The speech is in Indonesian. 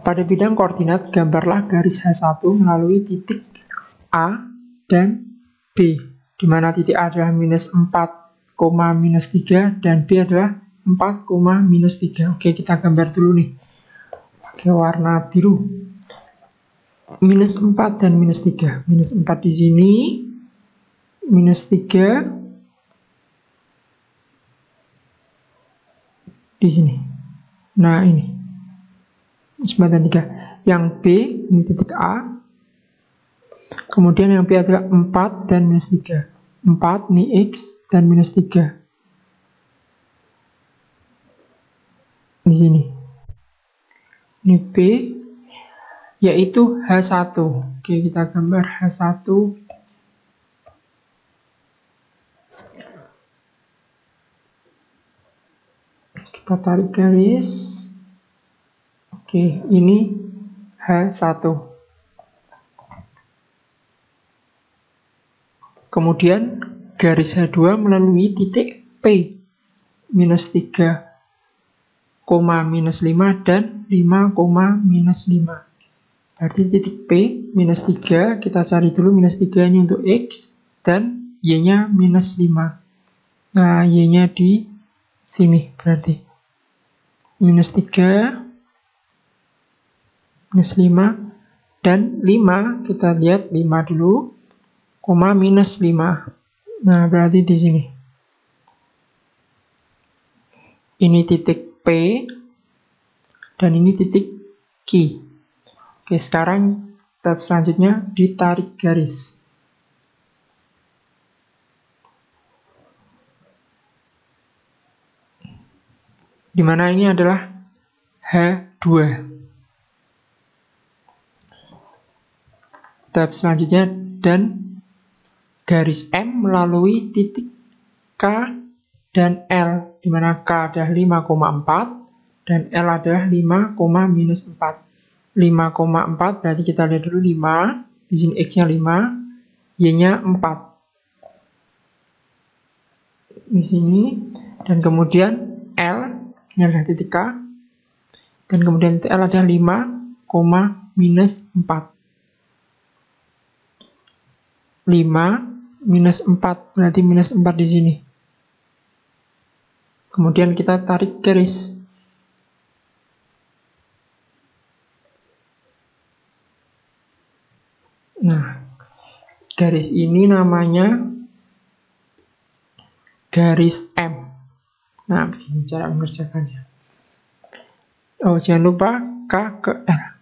Pada bidang koordinat, gambarlah garis H1 melalui titik A dan B, di mana titik A adalah minus 4, minus 3, dan B adalah 4, minus 3. Oke, kita gambar dulu nih. Pakai warna biru. Minus 4 dan minus 3. Minus 4 di sini, minus 3 di sini. Nah, ini. 9 dan 3. Yang B, ini titik A. Kemudian yang B adalah 4 dan minus 3. 4, ini X, dan minus 3. Di sini. Ini B, yaitu H1. Oke, kita gambar H1. Kita tarik garis. Oke, ini H1. Kemudian garis H2 melalui titik P. Minus 3, minus 5, dan 5, minus 5. Berarti titik P, minus 3. Kita cari dulu minus 3 ini untuk X, dan Y-nya minus 5. Nah, Y-nya di sini berarti. Minus 3, minus 5, dan 5, kita lihat 5 dulu, minus 5. Nah, berarti di sini. Ini titik P, dan ini titik Q. Oke, sekarang tahap selanjutnya ditarik garis. Dimana ini adalah H2. Tahap selanjutnya dan garis M melalui titik K dan L, di mana K adalah 5,4 dan L adalah 5, minus 4. 5,4 berarti kita lihat dulu 5, di sini X-nya 5, Y-nya 4. Di sini, dan kemudian L, ini adalah titik K, dan kemudian titik L adalah 5, minus 4. 5, minus 4, berarti minus 4 di sini. Kemudian kita tarik garis. Nah, garis ini namanya garis M. Nah, begini cara mengerjakannya. Oh, jangan lupa K ke L.